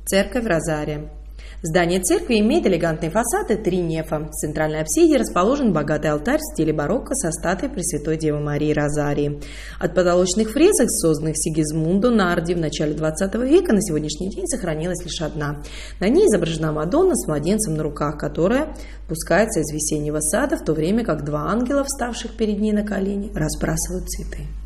Церковь Розария. Здание церкви имеет элегантный фасад и 3 нефа. В центральной апсиде расположен богатый алтарь в стиле барокко со статуей Пресвятой Девы Марии Розарии. От потолочных фресок, созданных Сигизмундо Нарди в начале 20 века, на сегодняшний день сохранилась лишь одна. На ней изображена Мадонна с младенцем на руках, которая спускается из весеннего сада, в то время как 2 ангела, вставших перед ней на колени, разбрасывают цветы.